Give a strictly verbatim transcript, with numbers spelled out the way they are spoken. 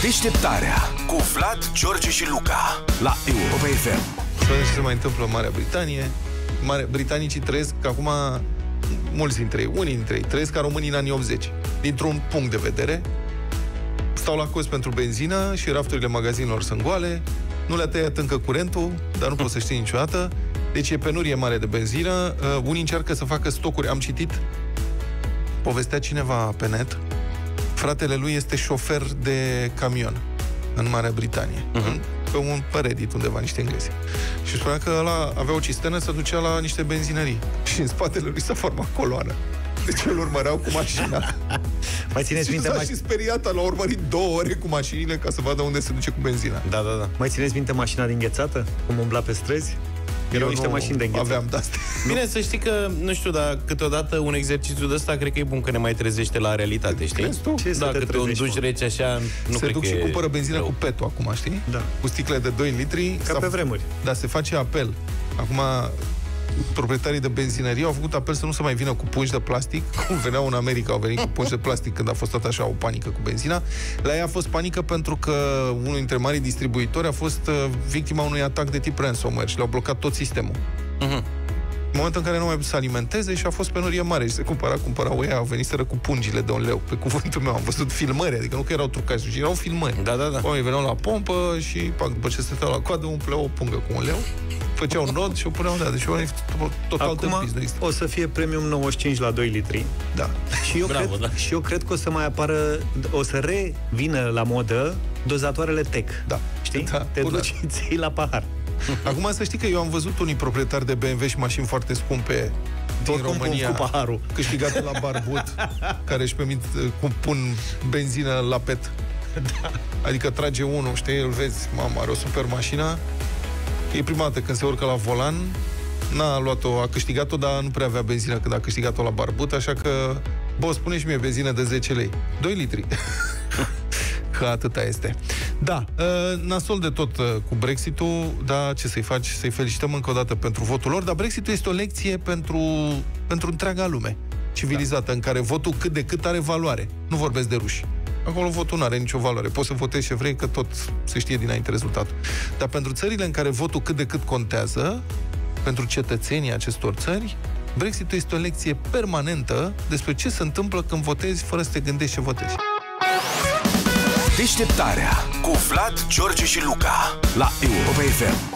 Deșteptarea cu Vlad, George și Luca la Europa F M. Să vedem ce se mai întâmplă în Marea Britanie. Mare... Britanicii trăiesc acum, mulți dintre ei, unii dintre ei, trăiesc ca românii în anii optzeci. Dintr-un punct de vedere, stau la cost pentru benzină și rafturile magazinelor sunt goale, nu le-a tăiat încă curentul, dar nu poți să știi niciodată. Deci e penurie mare de benzină. Uh, unii încearcă să facă stocuri. Am citit, povestea cineva pe net, fratele lui este șofer de camion în Marea Britanie. Uh-huh. Pe un pe Reddit undeva, niște englezi. Și spunea că ăla avea o cisternă, se ducea la niște benzinării. Și în spatele lui s-a format coloană. Deci îl urmăreau cu mașina. Mai țineți minte, s-a mai... și speriat, l-a urmărit două ore cu mașinile ca să vadă unde se duce cu benzina. Da, da, da. Mai țineți minte mașina din Ghețată? Cum umbla pe străzi? Erau niște mașini de înghețat. Aveam de-astea. Bine, să știi că, nu știu, dar câteodată un exercițiu de ăsta cred că e bun că ne mai trezește la realitate, știi? Ce da, câte un duș rece așa, nu se cred duc că și e cumpără benzină rău. cu petul acum, știi? Da. Cu sticle de doi litri. Ca pe vremuri. Da, se face apel. Acum, proprietarii de benzinării au făcut apel să nu se mai vină cu pungi de plastic, cum veneau în America, au venit cu pungi de plastic când a fost tot așa o panică cu benzina. La ea a fost panică pentru că unul dintre marii distribuitori a fost victima unui atac de tip ransomware și le-au blocat tot sistemul. Uh-huh. În momentul în care nu mai să alimenteze și a fost penurie mare și se cumpăra, cumpărau ei, au venit cu pungile de un leu, pe cuvântul meu, am văzut filmări, adică nu că erau trucați, ci erau filmări. Da, da, da. Oamenii veneau la pompă și, pac, după ce se stau la coadă, umpleau o pungă cu un leu, făceau un nod și o puneau, da, deci oamenii total acum tâmpiți. o să fie premium nouăzeci și cinci la doi litri. Da. Și eu, Bravo, cred, da. și eu cred că o să mai apară, o să revină la modă dozatoarele tech. Da. Știi? Da, Te bună. duci ții la pahar. Acum să știi că eu am văzut unii proprietari de B M W și mașini foarte scumpe din Oricum România, cu paharul, câștigate la barbut, care își permit, cum pun benzină la pet. Da. Adică trage unul, știi, îl vezi, mamă, are o super mașină. E prima dată când se urcă la volan, n-a luat-o, a câștigat-o, dar nu prea avea benzină când a câștigat-o la barbut, așa că, bă, spune și mie benzină de zece lei. doi litri. Că atâta este. Da, nasol de tot cu Brexit-ul, dar ce să-i faci? Să-i felicităm încă o dată pentru votul lor, dar Brexit-ul este o lecție pentru, pentru întreaga lume civilizată, da, în care votul cât de cât are valoare. Nu vorbesc de ruși. Acolo votul nu are nicio valoare. Poți să votezi ce vrei, că tot se știe dinainte rezultatul. Dar pentru țările în care votul cât de cât contează, pentru cetățenii acestor țări, Brexit-ul este o lecție permanentă despre ce se întâmplă când votezi fără să te gândești ce votezi. Deșteptarea cu Vlad, George și Luca la Europa F M.